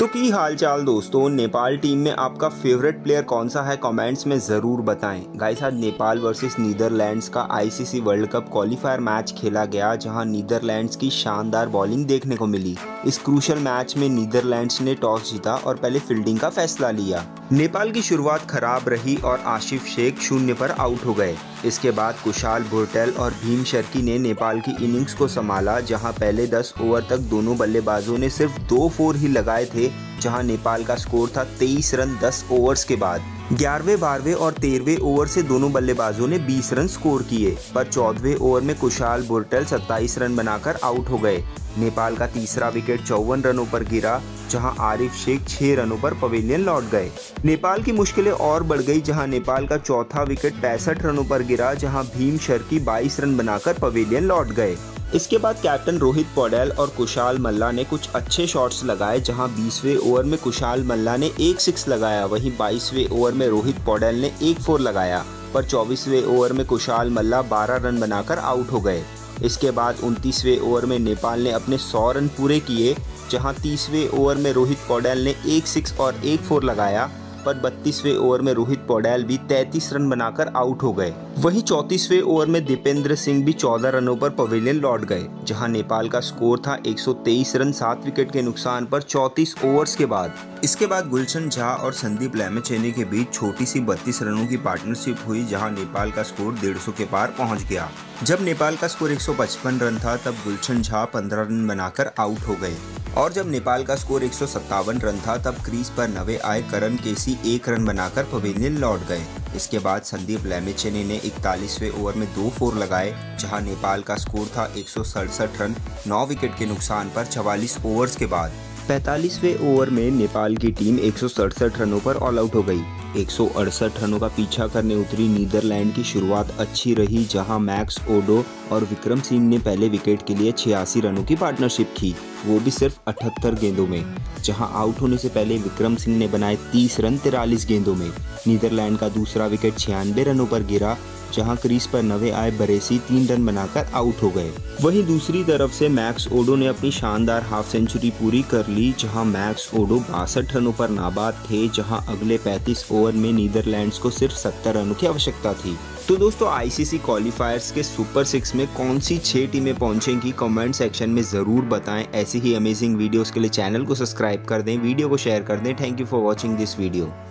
तो की हाल चाल दोस्तों, नेपाल टीम में आपका फेवरेट प्लेयर कौन सा है कमेंट्स में ज़रूर बताएं। गाइस, आज नेपाल वर्सेस नीदरलैंड्स का ICC World Cup qualifier match खेला गया, जहां नीदरलैंड्स की शानदार बॉलिंग देखने को मिली। इस क्रूशल मैच में नीदरलैंड्स ने टॉस जीता और पहले फील्डिंग का फैसला लिया। नेपाल की शुरुआत खराब रही और आशिफ शेख 0 पर आउट हो गए। इसके बाद कुशाल भुरटेल और भीम शर्की ने नेपाल की इनिंग्स को संभाला, जहां पहले 10 ओवर तक दोनों बल्लेबाजों ने सिर्फ 2 4 ही लगाए थे, जहां नेपाल का स्कोर था 23 रन 10 ओवर्स के बाद। 11वें 12वें और 13वें ओवर से दोनों बल्लेबाजों ने 20 रन स्कोर किए, पर 14वें ओवर में कुशाल भुरटेल 27 रन बनाकर आउट हो गए। नेपाल का तीसरा विकेट 54 रनों पर गिरा, जहां आरिफ शेख 6 रनों पर पवेलियन लौट गए। नेपाल की मुश्किलें और बढ़ गई, जहां नेपाल का चौथा विकेट 65 रनों पर गिरा, जहां भीम शर्की 22 रन बनाकर पवेलियन लौट गए। इसके बाद कैप्टन रोहित पौडेल और कुशाल मल्ला ने कुछ अच्छे शॉट्स लगाए, जहां 20वें ओवर में कुशाल मल्ला ने 1 6 लगाया, वहीं 22वें ओवर में रोहित पौडेल ने 1 4 लगाया, पर 24वें ओवर में कुशाल मल्ला 12 रन बनाकर आउट हो गए। इसके बाद 29वें ओवर में नेपाल ने अपने 100 रन पूरे किए, जहां 30वें ओवर में रोहित पौडेल ने 1 6 और 1 4 लगाया, पर 32वें ओवर में रोहित पौडेल भी 33 रन बनाकर आउट हो गए। वहीं 34वें ओवर में दीपेंद्र सिंह भी 14 रनों पर पवेलियन लौट गए, जहां नेपाल का स्कोर था 123 रन 7 विकेट के नुकसान पर 34 ओवर्स के बाद। इसके बाद गुलशन झा और संदीप लैमेचेनी के बीच छोटी सी 32 रनों की पार्टनरशिप हुई, जहां नेपाल का स्कोर 150 के पार पहुंच गया। जब नेपाल का स्कोर 155 रन था, तब गुलशन झा 15 रन बनाकर आउट हो गए, और जब नेपाल का स्कोर 157 रन था, तब क्रीज पर नवे आए करण केसी 1 रन बनाकर पवेलियन लौट गए। इसके बाद संदीप लैमेचेनी ने 41वें ओवर में 2 4 लगाए, जहां नेपाल का स्कोर था 167 रन 9 विकेट के नुकसान पर 44 ओवर्स के बाद। 45वें ओवर में नेपाल की टीम 167 रनों पर ऑल आउट हो गई। 168 रनों का पीछा करने उतरी नीदरलैंड की शुरुआत अच्छी रही, जहां मैक्स ओडो और विक्रम सिंह ने पहले विकेट के लिए 86 रनों की पार्टनरशिप की, वो भी सिर्फ 78 गेंदों में, जहां आउट होने से पहले विक्रम सिंह ने बनाए 30 रन 43 गेंदों में। नीदरलैंड का दूसरा विकेट 96 रनों पर गिरा, जहां क्रीज पर नवे आए बरेसी 3 रन बनाकर आउट हो गए। वहीं दूसरी तरफ से मैक्स ओडो ने अपनी शानदार हाफ सेंचुरी पूरी कर ली, जहां मैक्स ओडो 62 रनों पर नाबाद थे, जहां अगले 35 ओवर में नीदरलैंड्स को सिर्फ 70 रनों की आवश्यकता थी। तो दोस्तों, आईसीसी क्वालिफायर्स के सुपर 6 में कौन सी 6 टीमें पहुंचेंगी कमेंट सेक्शन में ज़रूर बताएं। ऐसी ही अमेजिंग वीडियोस के लिए चैनल को सब्सक्राइब कर दें, वीडियो को शेयर कर दें। Thank you for watching this video.